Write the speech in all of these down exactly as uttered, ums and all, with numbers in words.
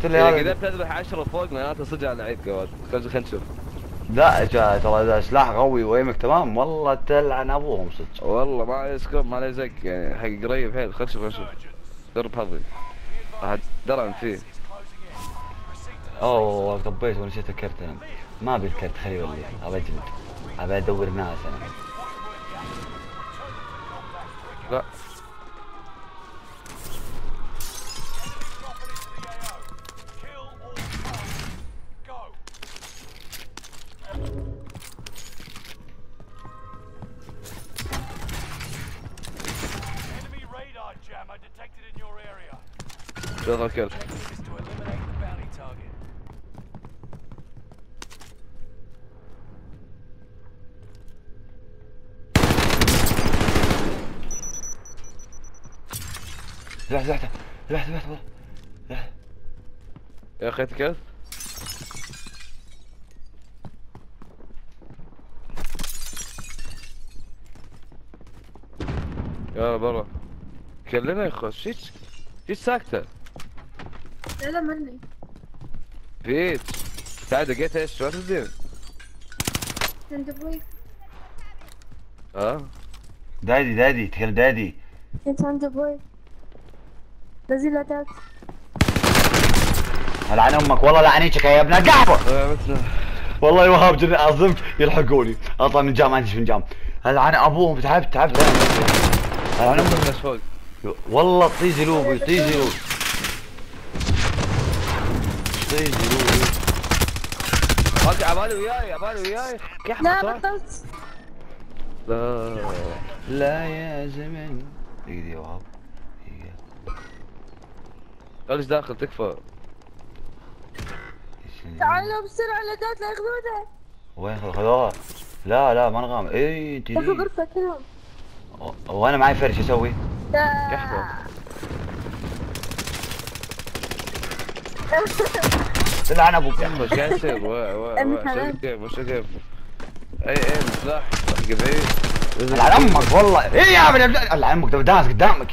قلت لي اذا هذا قدرت تذبح عشرة فوق معناته صدق على لعيب كواد. خلينا نشوف. لا جا- ترى اذا سلاح قوي وايمك تمام والله تلعن ابوهم صدق. والله ما عليه سكوب ما عليه زق يعني حق قريب حيل. خل نشوف نشوف جرب حظي راح درعم فيه. اوه طبيت ونسيت الكرت انا. ما ابي الكرت خليه يولي ابى اجلد ابى ادور ناس انا. لا شوف الكل. لحظة لحظة لحظة لحظة والله لحظة. يا اخي كيف؟ يلا برا كلنا يا اخو. شيش شيش ساكتة. لا لا مني. بيت تعال دقيت ايش شو تدير؟ عند ابوي. اه دادي دادي تكلم دادي. كنت عند ابوي. نزل اداك. لعن امك والله لعنيتك يا ابن القحبة. آه، مثل والله وهاب جري عظمت يلحقوني اطلع من جام ما عنديش من جام. لعن ابوهم تعبت تعبت. لعن امك الناس فوق. والله طيزي لوبي طيزي لوبي طيزي لوبي. اوكي عبالي وياي عبالي وياي. كيف لا صح؟ بطلت. لا لا يا زمن دقيقة يا وهاب دقيقة. ليش داخل تكفى؟ تعالوا بسرعة الاداك لا ياخذونه. وين خذوها؟ لا لا ما نغام. اي انت دخل غرفة كلهم. وانا معي فرش اسوي؟ كحفة. تلعن ابوك. وش قاعد يصير؟ شو كيف وش كيف؟ اي اي سلاح حق بعيد. لعن امك والله. اي يا ابن لعن امك داس قدامك.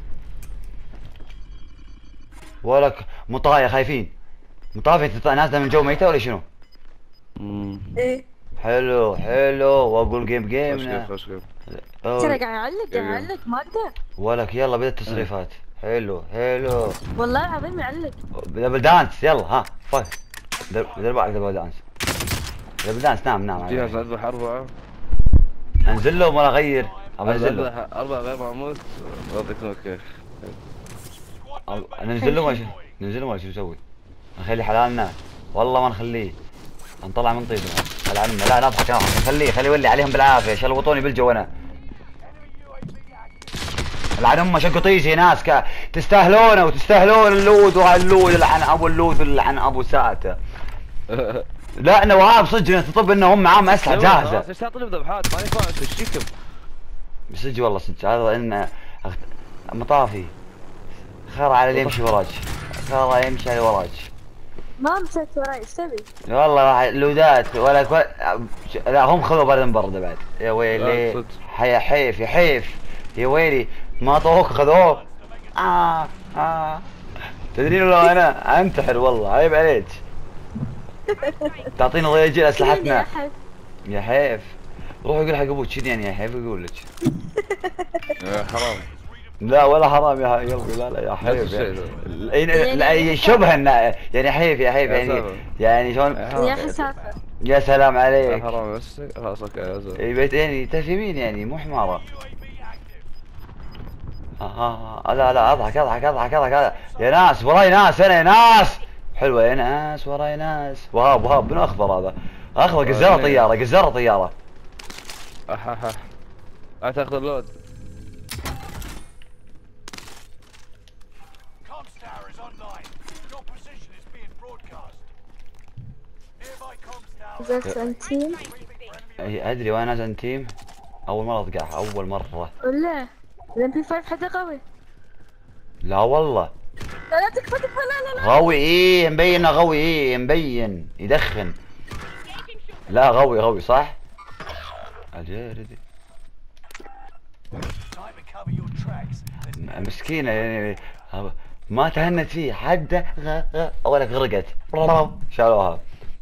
ولك مطايا خايفين. مطافي نازله من جو ميته ولا شنو؟ امم ايه حلو حلو واقول جيم وش جيمنا. كيف وش كيف؟ ترى قاعد يعلق قاعد يعلق ما اقدر. ولك يلا بدأت تصريفات. حلو حلو. والله العظيم يعلق. دبل دانس يلا ها فايت. دير بالك دبل دانس. دبل دانس نام نام. جهاز اذبح اربعة. انزل له ولا اغير؟ ابى انزل له. اذبح اربعة غير ما اموت اعطيك اوكي. ننزل له ولا شو؟ ننزل له ولا شو نسوي؟ نخلي حلالنا؟ والله ما نخليه. نطلع من طيبنا. العن لا نضحك نضحك خليه خليه يولي عليهم بالعافيه شلوطوني بالجو انا. العن امه شقوا طيزي ناس كا تستاهلونه وتستاهلون اللود وهاللود لعن ابو اللود لعن ابو ساته. لا انا وهاب صدق تطب انه هم معاهم اسلحه جاهزه. ايش تعطيني بذبحات ماني فاهم ايش فيكم؟ صدق والله صدق هذا انه مطافي. خرا على اللي يمشي وراك. خرا يمشي على وراك. ما مشيت وراي ايش تبي؟ والله لودات ولا كو... لا هم خذوا برد برد بعد يا ويلي. يا حيف يا حيف يا ويلي ما طوك خذوه. آه آه تدرين لو انا انتحر والله عيب عليك. تعطينا ضيجين اسلحتنا يا حيف. روح يقول حق ابوك كذي يعني يا حيف يقول لك. يا حرام. لا ولا حرام يا قلبي لا لا يا حيف يعني. لا شبه انه يعني حيف يا حيف يعني يعني شلون. يا اخي سافر. يا سلام عليك. حرام بس خلاص اوكي يا زلمه. اي بيت يعني تفهمين يعني مو حماره. آه آه لا لا اضحك اضحك اضحك اضحك يا ناس وراي ناس انا يا ناس. حلوه يا ناس وراي ناس. وهاب وهاب بن اخضر هذا اخضر قزره طياره قزره طياره. احاها لا تاخذ اللود. نزلت عند تيم. اي ادري وين نازل تيم. اول مره اطقعها اول مره. ولا الام بي خمسة حدا قوي. لا والله. لا لا تكفى تكفى لا لا لا. غوي ايه مبين غوي ايه مبين يدخن. لا غوي غوي صح؟ اجيردي مسكينة يعني ما تهنت فيه حد ولك غرقت شالوها.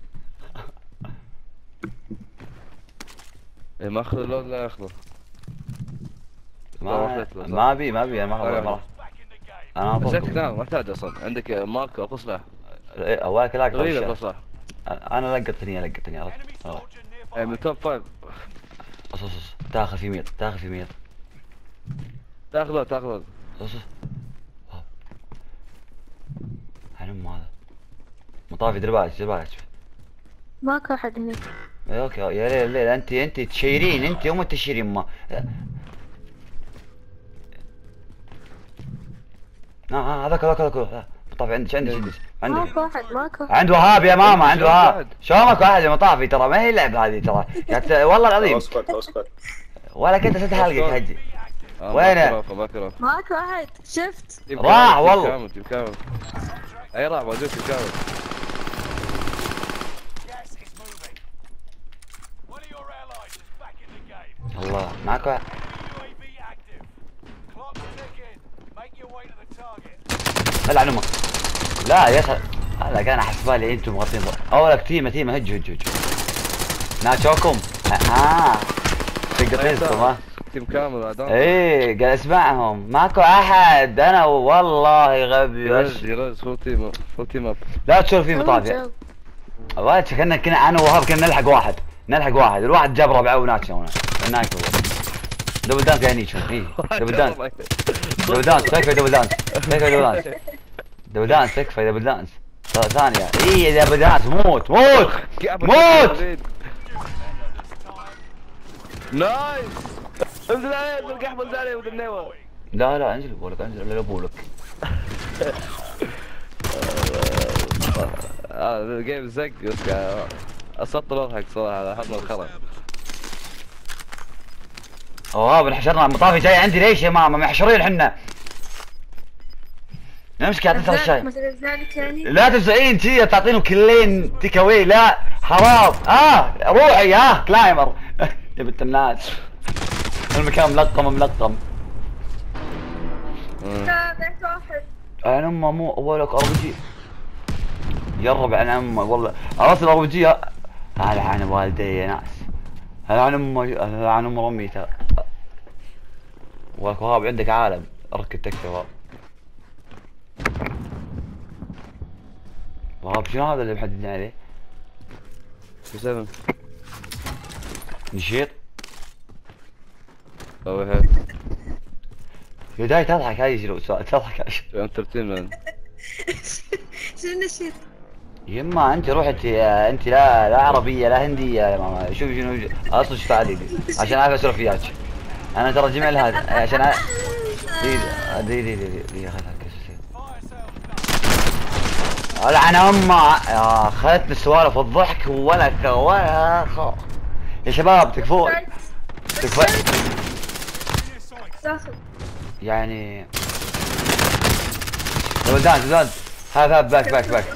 إيه ما اخذ اللود لا ياخذه. ما ما بي ما بي انا ما اخذ ما انا بس انت ما محتاج اصلا عندك مارك اكو سلاح. ايه اولك لاقط غير سلاح. انا لقطتني لقطتني عرفت. ايه من توب فايف. اص اص تاخذ في ميط تاخذ في ميط تاخذه تاخذه اص حنم هذا مطافي درباج درباج. ماكو احد هني. اوكي يا ليل ليل انت انت تشيرين انت هم تشيرين ما اه هذاك هذاك هذاك مطافي عندك عندك عندك عندك ماكو احد ماكو. عند وهاب يا ماما عند وهاب. شو ماكو احد يا مطافي ترى ما هي لعبه هذه ترى والله العظيم. اسكت اسكت. ولا كنت ست حلقك حجي. وينه؟ ماكو احد شفت. راح والله. كامل تيم كامل. اي راح موجود تيم كامل. الله معك العن امك. لا يا اخي هذا كان حسبالي انتم مغطين اولك تيمه تيمه هج هج هج ناتشوكم. ها تقطينكم ها تيم كامل هذا. ايه قاعد اسمعهم ماكو احد. انا والله غبي يرز يرز فول تيم فول تيم اب. لا تشوف في مطافي والله كنا كنا انا وهاب كنا نلحق واحد نلحق واحد الواحد جاب ربعه وناتشا هنا هناك هو دبل دانس قاعد يشوف. اي دبل دانس دبل دانس تكفى دبل دانس تكفى دبل دانس دبل دانس تكفى دبل دانس ثانية. اي دبل دانس موت موت موت. نايس انزل عليه بالقحبه انزل عليه بالنيوه. لا لا انزل بقولك انزل لا بقولك. اه الجيم زق بس اسطل اضحك صراحه على حظنا الخرا. اوه بنحشرنا المطافي جاي عندي ليش يا ماما محشرين حنا. نمسك اعطيك الشاي. لا تفزعين تي تعطينهم كلين تيك اواي لا حرام. اه روحي ها كلايمر يا بنت الناس المكان ملقم ملقم. انا امه مو اولك اربجي يرب عن امه والله عرفت الاربجي. هذا عن والدي يا ناس هذا عن امه هذا عن ام امي ترى. ولك وهاب عندك عالم اركد تكفى وهاب. وهاب شنو هذا اللي محددين عليه؟ بسبب نشيط هو هيك بداية تضحك هاي شنو سؤال تضحك شو انترتينمنت. شنو النشيط؟ يما انت روحت انت لا لا عربية لا هندية يا ماما. شوف شنو اصلا ايش فعلي عشان اعرف اسولف وياك. انا ترى جميل هذا عشان أ... دي دي دي دي دي خذها كسر. العن امه يا اخذتني السوالف والضحك ولك ولا خ... يا شباب تكفون تكفون يعني دبل دانس دانس هذا باك باك باك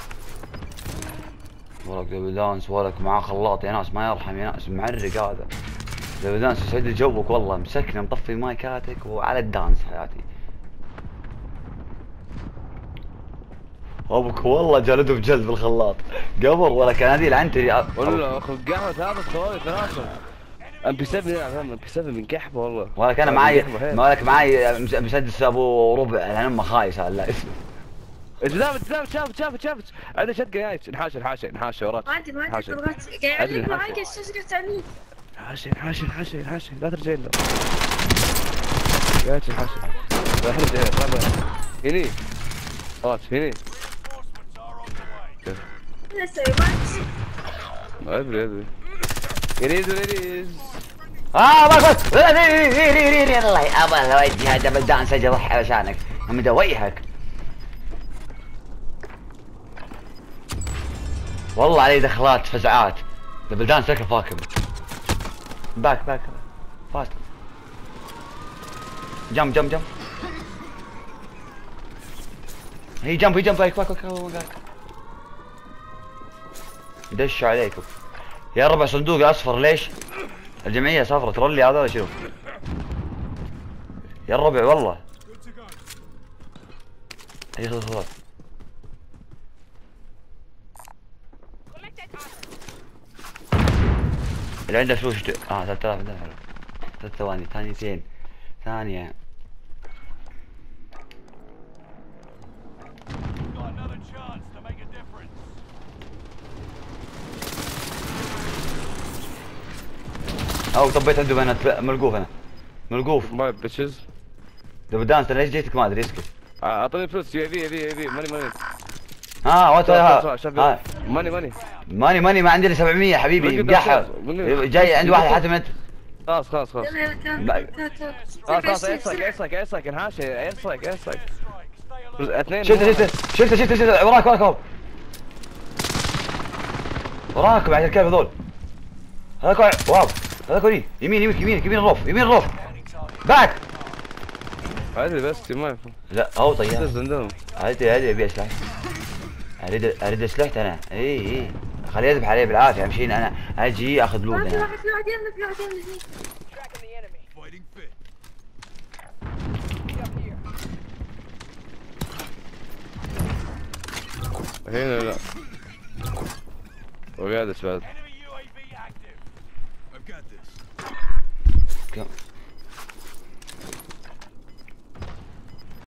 ولك دبل دانس ولك معاه خلاط يا ناس ما يرحم يا ناس معرق هذا دبل دانس يسعد لي جوك والله مسكنا مطفي مايكاتك وعلى الدانس حياتي. ابوك والله جلده بجلد بالخلاط قبر ولا كان هذه العنتري والله اخو قهوه ثابت خوي ثلاثه ام بي سبعة يلعب ام بي سبعة من قحبه والله. ولا كان معاي مالك معاي مسدس ابو ربع لان امه خايس هلا اسمه. جذاب جذاب شافت شافت شافت عنده شقه جاي انحاشه انحاشه انحاشه وراك. ما ادري ما ادري قاعد يعلق معاك الشاشه تعليق. انحاشه انحاشه انحاشه انحاشه لا ترجع لنا. جاي انحاشه لا ترجع لنا هني خلاص هني. ما ادري ادري يريد يريد اه ما قلت الله ابا وجهي هذا دبل دانس اجي اضحي علشانك هم دويهك والله علي دخلات فزعات دبل دانس شكله فاكم. باك باك فاست جم جم جم هي جنب هي جنب باك باك باك دشوا عليكم يا ربع صندوق اصفر. ليش؟ الجمعية صفرة ترولي هذا ولا شنو؟ يا الربع والله اي خلاص خلاص. اللي عنده فلوس اشت... اه ثلاثة آلاف دولار. ثلاث ثواني ثانيتين ثانية. او طبيت عنده بنات ملقوف انا ملقوف. ماي بيتشز. دبدان انت ليش جيتك ما ادري اسكت. اعطيني فلوس يو في في في ماني ماني. ها وات ها ماني ماني ماني ماني ما عندي الا سبعمية حبيبي مقحر. جاي عندي واحد حاتم انت. خلاص خلاص خلاص يلا يلا خلاص خلاص ايسك ايسك ايسك انهاش ايسك ايسك اثنين. شلته شلته شلته شلته شلته وراك وراك اهو وراك بعد الكلب هذول. هذاك واو هذاك يمين يمين يمين يمين يمين الروف يمين الروف بعد. هذه بس ما ينفع. لا هو طيار. عندهم هذه هذه ابي اسلحه. اريد اريد اسلحتي انا. اي اي خليه يذبح علي بالعافيه امشي انا اجي اخذ لوت في انا. واحد في واحد يمنا في واحد يمنا هنا لا وقاعد بعد. كم